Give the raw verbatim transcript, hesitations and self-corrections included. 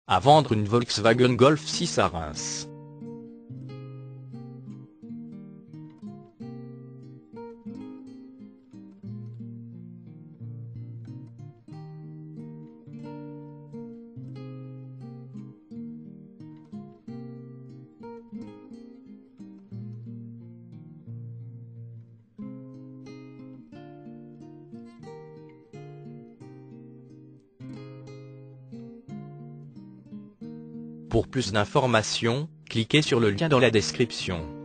à vendre une Volkswagen Golf six à Reims. Pour plus d'informations, cliquez sur le lien dans la description.